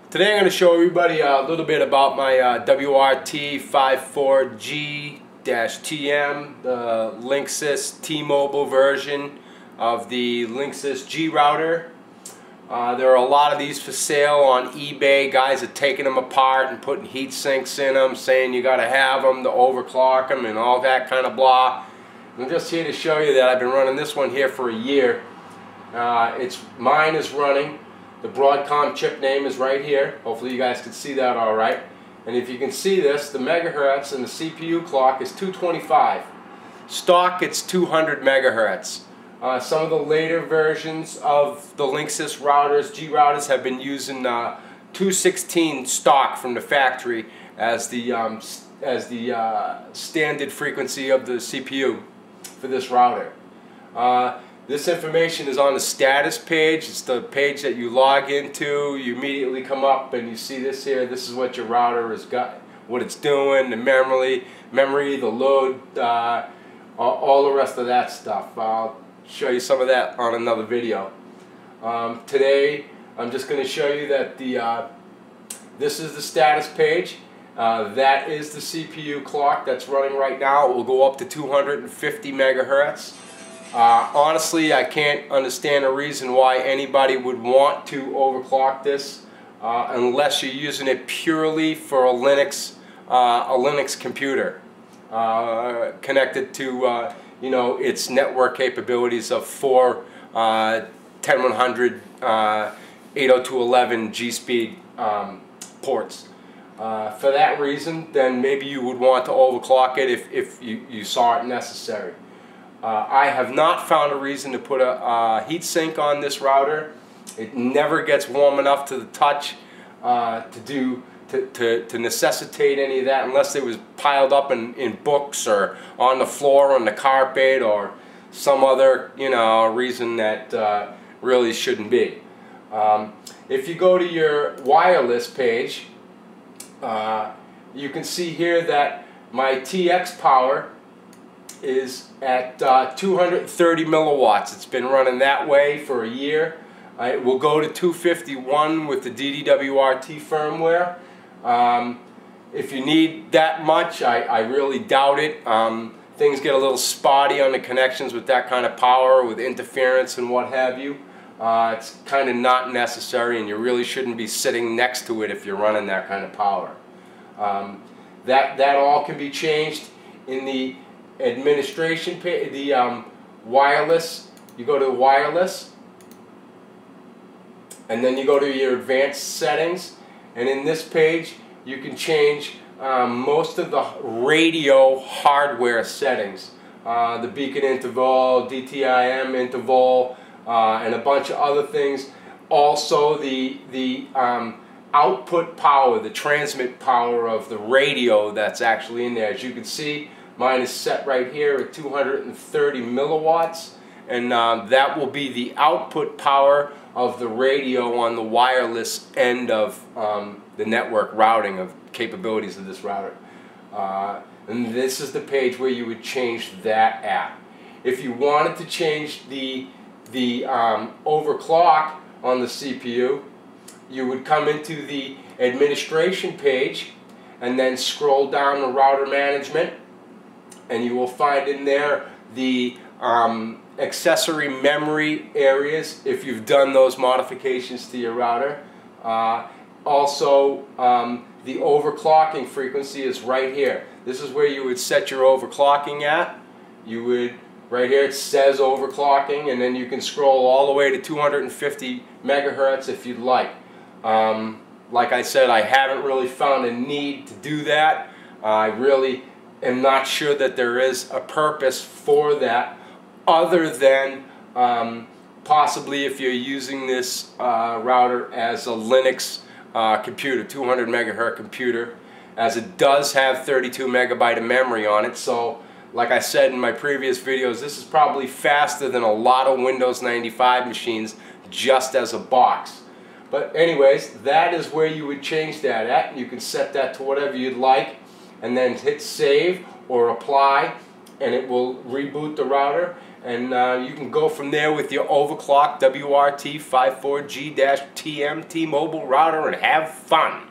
Today I'm going to show everybody a little bit about my WRT54G-TM, the Linksys T-Mobile version of the Linksys G router. There are a lot of these for sale on eBay. Guys are taking them apart and putting heat sinks in them, saying you got to have them to overclock them and all that kind of blah. I'm just here to show you that I've been running this one here for a year. Mine is running. The Broadcom chip name is right here. Hopefully you guys can see that all right. And if you can see this, the megahertz and the CPU clock is 225. Stock, it's 200 megahertz. Some of the later versions of the Linksys routers, G routers, have been using 216 stock from the factory as the standard frequency of the CPU for this router. This information is on the status page. It's the page that you log into. You immediately come up and you see this here. This is what your router has got, what it's doing, the memory, the load, all the rest of that stuff. I'll show you some of that on another video. Today I'm just going to show you that this is the status page. That is the CPU clock that's running right now. It will go up to 250 megahertz. Honestly, I can't understand a reason why anybody would want to overclock this unless you're using it purely for a Linux computer connected to its network capabilities of 4 10100 802.11 G-speed ports. For that reason, then maybe you would want to overclock it if you saw it necessary. I have not found a reason to put a heat sink on this router. It never gets warm enough to the touch to necessitate any of that, unless it was piled up in books or on the floor on the carpet or some other reason that really shouldn't be. If you go to your wireless page, you can see here that my TX power is at 230 milliwatts. It's been running that way for a year. It will go to 251 with the DDWRT firmware. If you need that much, I really doubt it. Things get a little spotty on the connections with that kind of power, with interference and what have you. It's kind of not necessary, and you really shouldn't be sitting next to it if you're running that kind of power. That all can be changed in the administration page, the wireless. You go to wireless, and then you go to your advanced settings, and in this page you can change most of the radio hardware settings, the beacon interval, DTIM interval, and a bunch of other things. Also the output power, the transmit power of the radio that's actually in there. As you can see, mine is set right here at 230 milliwatts, and that will be the output power of the radio on the wireless end of the network routing of capabilities of this router. And this is the page where you would change that at. If you wanted to change the overclock on the CPU, you would come into the administration page and then scroll down to router management, and you will find in there the accessory memory areas if you've done those modifications to your router. Also, the overclocking frequency is right here. This is where you would set your overclocking at. You would, right here it says overclocking, and then you can scroll all the way to 250 megahertz if you'd like. Like I said, I haven't really found a need to do that. I really am not sure that there is a purpose for that, other than possibly if you're using this router as a Linux computer, 200 megahertz computer, as it does have 32 megabyte of memory on it. So like I said in my previous videos, this is probably faster than a lot of Windows 95 machines just as a box. But anyways, that is where you would change that at. You can set that to whatever you'd like, and then hit save or apply, and it will reboot the router. and you can go from there with your overclock WRT 54G-TM T-Mobile router and have fun.